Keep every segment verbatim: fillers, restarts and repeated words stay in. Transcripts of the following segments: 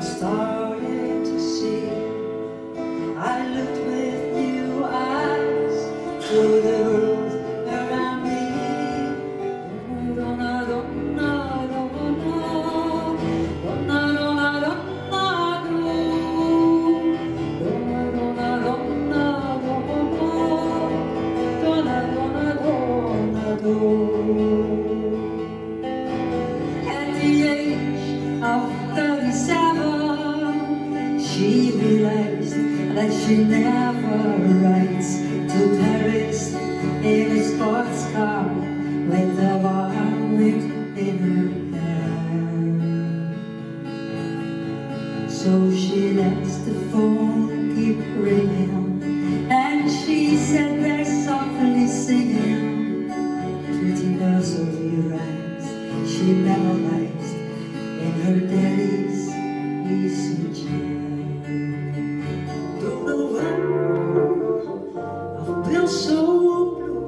started to see. I looked with new eyes through the world around me. Donna, donna, donna, donna, donna, donna, do. Donna, donna, donna, donna, donna, donna, do. At the age of thirty-seven, she realized that she never rides to Paris in a sports car with a violin in her hand. So she lets the phone keep ringing, and she said they're softly singing pretty nursery rhymes she memorized in her daddy's easy chair. Don't know when I've been so blue.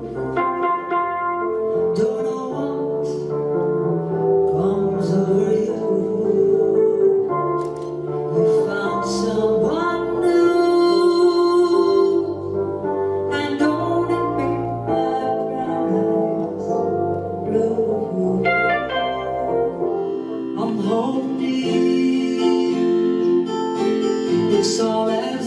Don't know what comes over you. You found someone new, and don't it make my brown eyes blue? I'm holding, it's all as